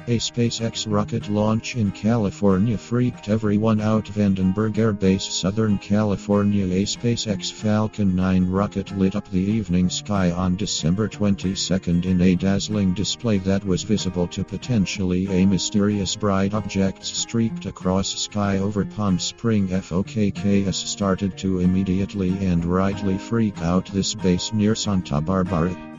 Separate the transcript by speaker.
Speaker 1: A SpaceX rocket launch in California freaked everyone out. Vandenberg Air Base, Southern California. A SpaceX Falcon 9 rocket lit up the evening sky on December 22 in a dazzling display that was visible to potentially a mysterious bright objects streaked across sky over Palm Spring. FOKKs started to immediately and rightly freak out this base near Santa Barbara.